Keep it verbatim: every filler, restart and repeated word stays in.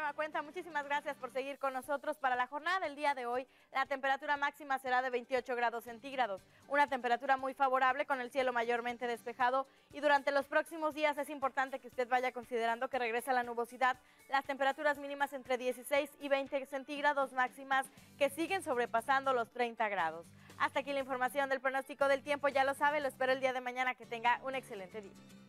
nueva cuenta, muchísimas gracias por seguir con nosotros. Para la jornada del día de hoy, la temperatura máxima será de veintiocho grados centígrados, una temperatura muy favorable con el cielo mayormente despejado, y durante los próximos días es importante que usted vaya considerando que regresa la nubosidad, las temperaturas mínimas entre dieciséis y veinte centígrados, máximas que siguen sobrepasando los treinta grados. Hasta aquí la información del pronóstico del tiempo, ya lo sabe, lo espero el día de mañana, que tenga un excelente día.